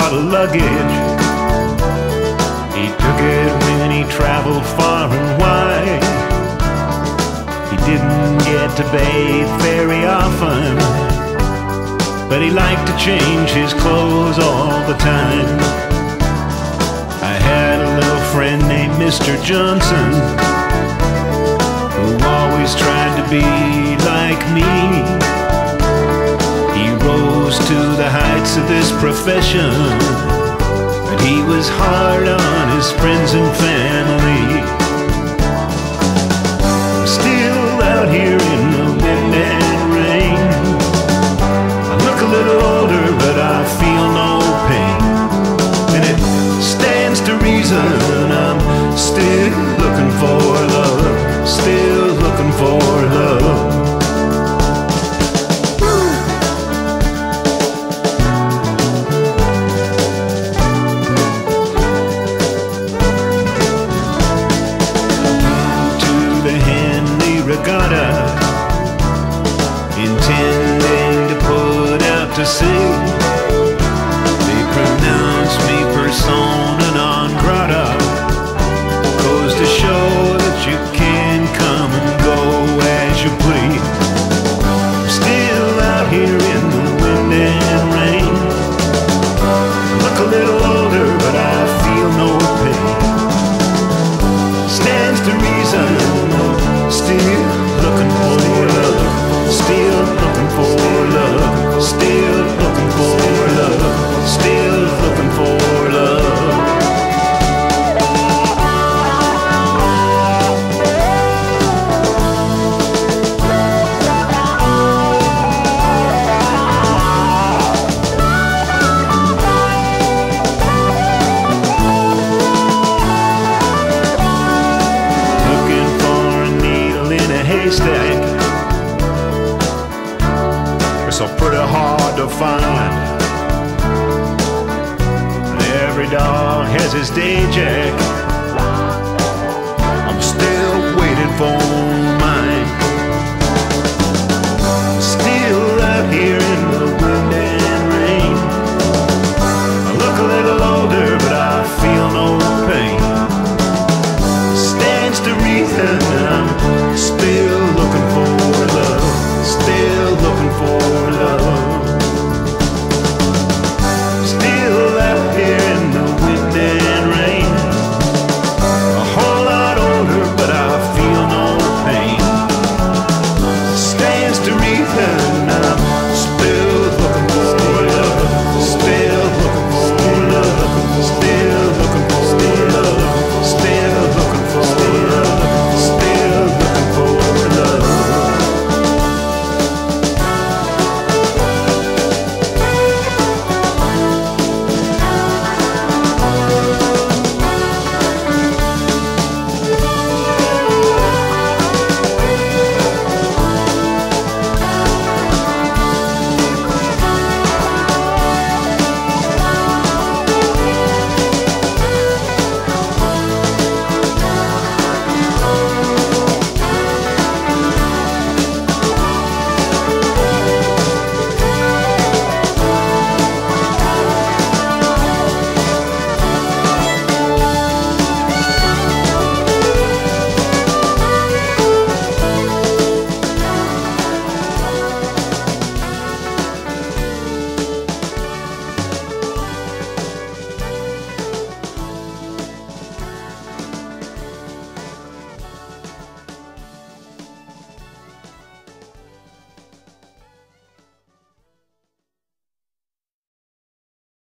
bought a luggage. He took it when he traveled far and wide. He didn't get to bathe very often, but he liked to change his clothes all the time. I had a little friend named Mr. Johnson, who always tried to be like me. He rose to the heights of this profession, but he was hard on his friends and family. I'm still out here in the wind and rain. I look a little older, but I feel no pain. And it stands to reason I'm still looking for love, still looking for love. Regatta, intending to put out to sea. They pronounce me persona non grata. Goes to show that you can come and go as you please. I'm still out here in the wind and rain. I look a little older, but I feel no pain. Stands to reason, still looking for love, still looking for love, still looking for love, still looking for love. Looking for a needle in a haystack, it's so pretty hard to find. Every dog has his day, Jack. I'm still waiting for my